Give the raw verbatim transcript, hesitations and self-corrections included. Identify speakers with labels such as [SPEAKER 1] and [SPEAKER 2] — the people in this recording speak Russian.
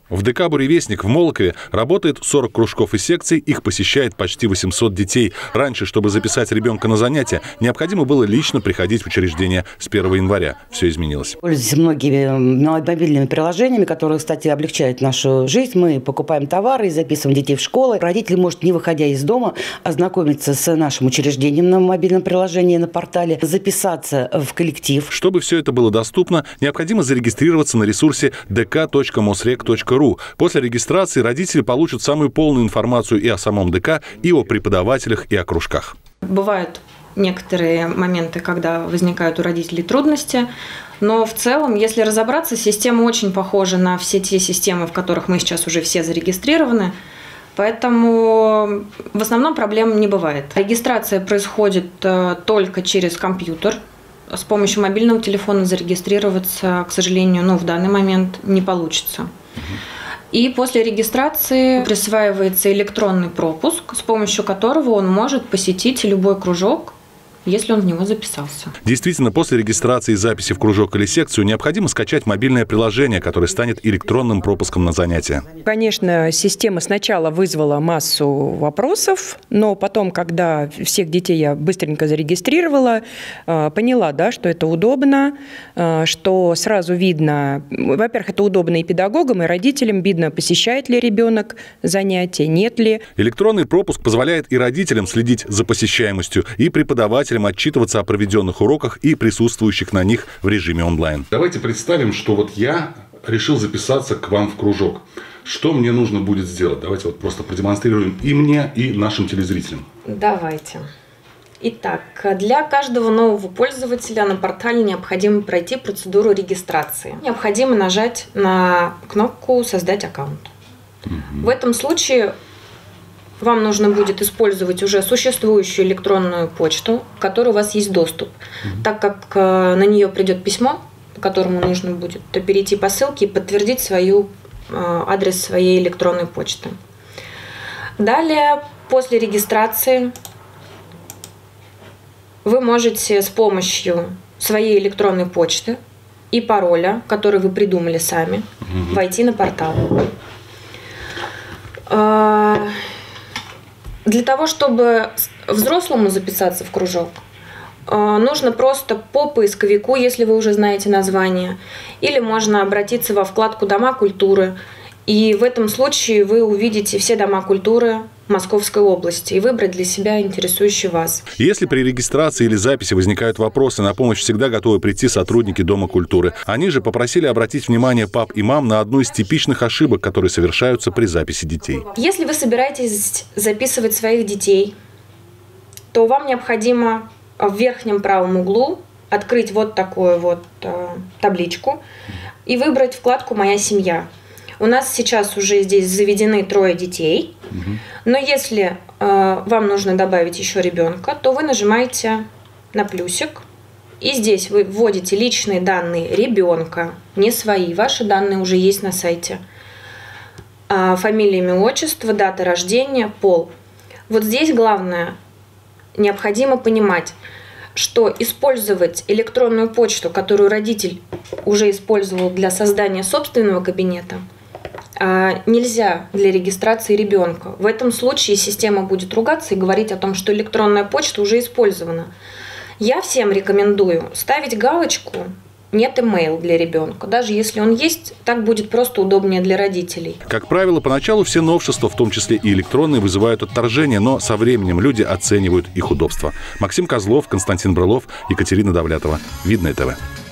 [SPEAKER 1] В ДК «Буревестник» в Молокове работает сорок кружков и секций, их посещает почти восемьсот детей. Раньше, чтобы записать ребенка на занятия, необходимо было лично приходить в учреждение с первого января. Все изменилось.
[SPEAKER 2] Пользуясь многими мобильными приложениями, которые, кстати, облегчают нашу жизнь, мы покупаем товары и записываем детей в школы. Родитель может, не выходя из дома, ознакомиться с нашим учреждением на мобильном приложении, на портале, записаться в коллектив.
[SPEAKER 1] Чтобы все это было доступно, необходимо зарегистрироваться на ресурсе дэ ка точка мосрек точка ру. После регистрации родители получат самую полную информацию и о самом ДК, и о преподавателях, и о кружках.
[SPEAKER 3] Бывают некоторые моменты, когда возникают у родителей трудности, но в целом, если разобраться, система очень похожа на все те системы, в которых мы сейчас уже все зарегистрированы, поэтому в основном проблем не бывает. Регистрация происходит только через компьютер. С помощью мобильного телефона зарегистрироваться, к сожалению, ну, в данный момент не получится. И после регистрации присваивается электронный пропуск, с помощью которого он может посетить любой кружок, если он в него записался.
[SPEAKER 1] Действительно, после регистрации и записи в кружок или секцию необходимо скачать мобильное приложение, которое станет электронным пропуском на занятия.
[SPEAKER 4] Конечно, система сначала вызвала массу вопросов, но потом, когда всех детей я быстренько зарегистрировала, поняла, да, что это удобно, что сразу видно, во-первых, это удобно и педагогам, и родителям, видно, посещает ли ребенок занятия, нет ли.
[SPEAKER 1] Электронный пропуск позволяет и родителям следить за посещаемостью, и преподавателям отчитываться о проведенных уроках и присутствующих на них в режиме онлайн. Давайте представим, что вот я решил записаться к вам в кружок. Что мне нужно будет сделать? Давайте вот просто продемонстрируем и мне, и нашим телезрителям.
[SPEAKER 3] Давайте. Итак, для каждого нового пользователя на портале необходимо пройти процедуру регистрации. Необходимо нажать на кнопку «Создать аккаунт». Угу. В этом случае вам нужно будет использовать уже существующую электронную почту, к которой у вас есть доступ, mm-hmm. так как на нее придет письмо, по которому нужно будет перейти по ссылке и подтвердить свою, адрес своей электронной почты. Далее, после регистрации, вы можете с помощью своей электронной почты и пароля, который вы придумали сами, mm-hmm. войти на портал. Для того, чтобы взрослому записаться в кружок, нужно просто по поисковику, если вы уже знаете название, или можно обратиться во вкладку «Дома культуры», и в этом случае вы увидите все дома культуры Московской области и выбрать для себя интересующий вас.
[SPEAKER 1] Если при регистрации или записи возникают вопросы, на помощь всегда готовы прийти сотрудники Дома культуры. Они же попросили обратить внимание пап и мам на одну из типичных ошибок, которые совершаются при записи детей.
[SPEAKER 3] Если вы собираетесь записывать своих детей, то вам необходимо в верхнем правом углу открыть вот такую вот э, табличку и выбрать вкладку «Моя семья». У нас сейчас уже здесь заведены трое детей, угу. но если э, вам нужно добавить еще ребенка, то вы нажимаете на плюсик, и здесь вы вводите личные данные ребенка, не свои, ваши данные уже есть на сайте. А, фамилия, имя, отчество, дата рождения, пол. Вот здесь главное, необходимо понимать, что использовать электронную почту, которую родитель уже использовал для создания собственного кабинета, нельзя для регистрации ребенка. В этом случае система будет ругаться и говорить о том, что электронная почта уже использована. Я всем рекомендую ставить галочку «Нет имейл для ребенка». Даже если он есть, так будет просто удобнее для родителей.
[SPEAKER 1] Как правило, поначалу все новшества, в том числе и электронные, вызывают отторжение, но со временем люди оценивают их удобство. Максим Козлов, Константин Брылов, Екатерина Давлятова. Видное ТВ.